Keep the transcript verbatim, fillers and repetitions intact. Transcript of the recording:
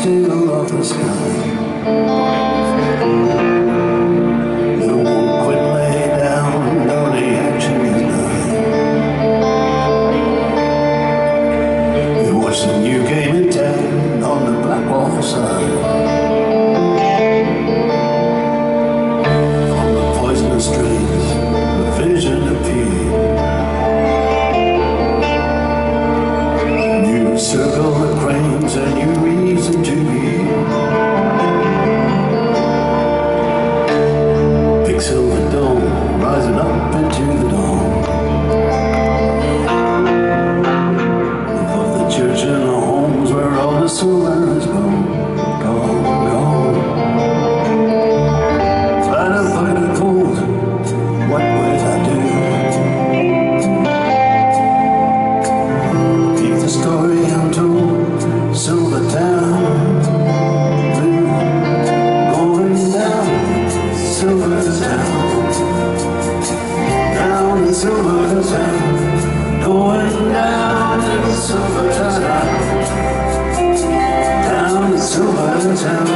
still of the sky. You won't quit, lay down, though the action is nigh. You watch the new game in town on the black wall side. From the poisonous trees, the vision appeared. New circle of cranes, a new reason to be. Silver dome rising up into the dawn of the church and the homes where all the silver is gone, gone, gone. Find a bucket of gold, what would I do? Keep the story untold, Silver Town, blue, going down, Silver Town. Silver Town, going down to the Silver Town, down to Silver Town.